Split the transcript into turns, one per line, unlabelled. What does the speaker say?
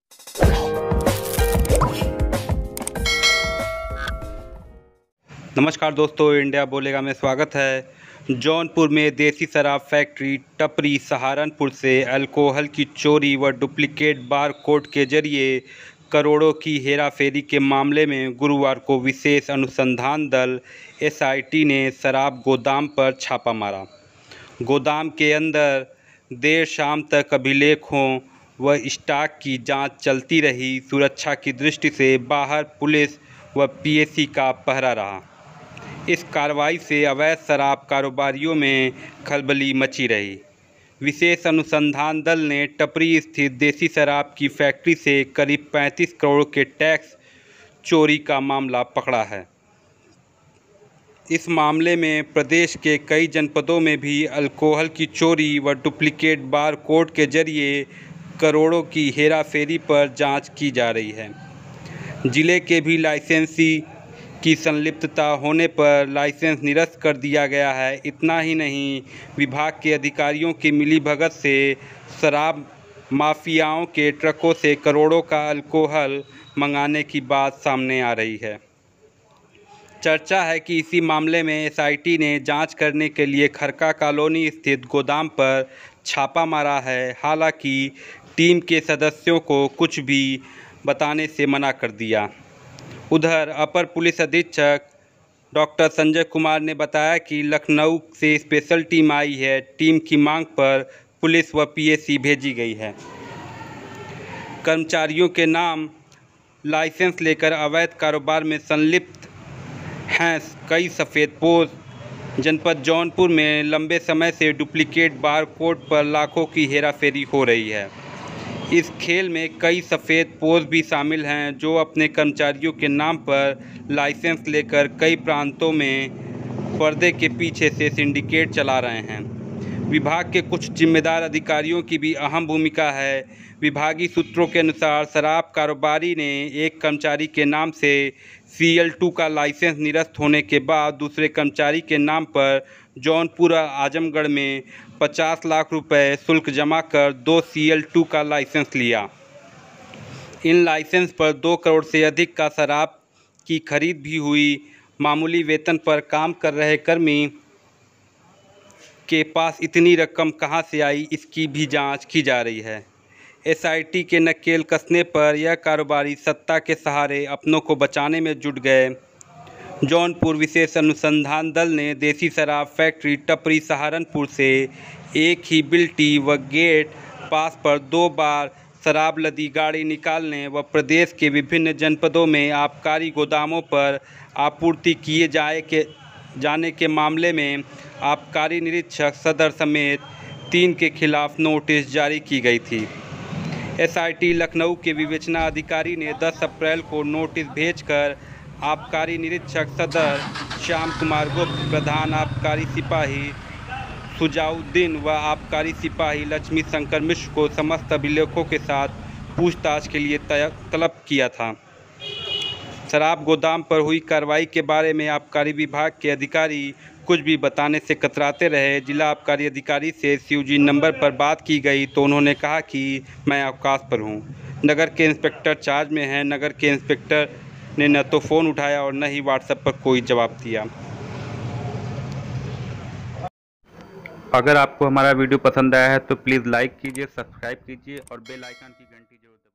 नमस्कार दोस्तों, इंडिया बोलेगा में स्वागत है। जौनपुर में देसी शराब फैक्ट्री टपरी सहारनपुर से अल्कोहल की चोरी व डुप्लीकेट बार कोड के जरिए करोड़ों की हेराफेरी के मामले में गुरुवार को विशेष अनुसंधान दल एसआईटी ने शराब गोदाम पर छापा मारा। गोदाम के अंदर देर शाम तक अभिलेखों व स्टॉक की जांच चलती रही। सुरक्षा की दृष्टि से बाहर पुलिस व पीएसी का पहरा रहा। इस कार्रवाई से अवैध शराब कारोबारियों में खलबली मची रही। विशेष अनुसंधान दल ने टपरी स्थित देसी शराब की फैक्ट्री से करीब 35 करोड़ के टैक्स चोरी का मामला पकड़ा है। इस मामले में प्रदेश के कई जनपदों में भी अल्कोहल की चोरी व डुप्लीकेट बार कोड के जरिए करोड़ों की हेराफेरी पर जांच की जा रही है। जिले के भी लाइसेंसी की संलिप्तता होने पर लाइसेंस निरस्त कर दिया गया है। इतना ही नहीं, विभाग के अधिकारियों की मिलीभगत से शराब माफियाओं के ट्रकों से करोड़ों का अल्कोहल मंगाने की बात सामने आ रही है। चर्चा है कि इसी मामले में एसआईटी ने जांच करने के लिए खरका कॉलोनी स्थित गोदाम पर छापा मारा है। हालांकि टीम के सदस्यों को कुछ भी बताने से मना कर दिया। उधर अपर पुलिस अधीक्षक डॉक्टर संजय कुमार ने बताया कि लखनऊ से स्पेशल टीम आई है। टीम की मांग पर पुलिस व पीएसी भेजी गई है। कर्मचारियों के नाम लाइसेंस लेकर अवैध कारोबार में संलिप्त हैं कई सफ़ेदपोश। जनपद जौनपुर में लंबे समय से डुप्लीकेट बार कोड पर लाखों की हेराफेरी हो रही है। इस खेल में कई सफ़ेदपोश भी शामिल हैं जो अपने कर्मचारियों के नाम पर लाइसेंस लेकर कई प्रांतों में पर्दे के पीछे से सिंडिकेट चला रहे हैं। विभाग के कुछ जिम्मेदार अधिकारियों की भी अहम भूमिका है। विभागीय सूत्रों के अनुसार शराब कारोबारी ने एक कर्मचारी के नाम से CL2 का लाइसेंस निरस्त होने के बाद दूसरे कर्मचारी के नाम पर जौनपुर आजमगढ़ में 50 लाख रुपए शुल्क जमा कर 2 CL2 का लाइसेंस लिया। इन लाइसेंस पर 2 करोड़ से अधिक का शराब की खरीद भी हुई। मामूली वेतन पर काम कर रहे कर्मी के पास इतनी रकम कहां से आई, इसकी भी जांच की जा रही है। एसआईटी के नकेल कसने पर यह कारोबारी सत्ता के सहारे अपनों को बचाने में जुट गए। जौनपुर विशेष अनुसंधान दल ने देसी शराब फैक्ट्री टपरी सहारनपुर से एक ही बिल्टी व गेट पास पर 2 बार शराब लदी गाड़ी निकालने व प्रदेश के विभिन्न जनपदों में आबकारी गोदामों पर आपूर्ति किए जाने के मामले में आबकारी निरीक्षक सदर समेत 3 के खिलाफ नोटिस जारी की गई थी। एसआईटी लखनऊ के विवेचना अधिकारी ने 10 अप्रैल को नोटिस भेजकर आबकारी निरीक्षक सदर श्याम कुमार गुप्त, प्रधान आबकारी सिपाही सुजाउद्दीन व आबकारी सिपाही लक्ष्मी शंकर मिश्र को समस्त अभिलेखों के साथ पूछताछ के लिए तलब किया था। शराब गोदाम पर हुई कार्रवाई के बारे में आबकारी विभाग के अधिकारी कुछ भी बताने से कतराते रहे। जिला आबकारी अधिकारी से CUG नंबर पर बात की गई तो उन्होंने कहा कि मैं अवकाश पर हूं। नगर के इंस्पेक्टर चार्ज में हैं। नगर के इंस्पेक्टर ने न तो फ़ोन उठाया और न ही व्हाट्सएप पर कोई जवाब दिया। अगर आपको हमारा वीडियो पसंद आया है तो प्लीज़ लाइक कीजिए, सब्सक्राइब कीजिए और बेल आइकन की घंटी जरूर दबाइए।